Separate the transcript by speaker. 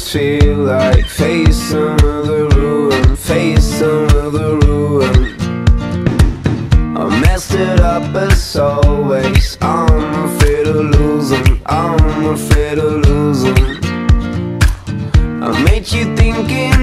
Speaker 1: just feel like facing another ruin, facing another ruin. I messed it up as always. I'm afraid of losing, I'm afraid of losing. I made you thinking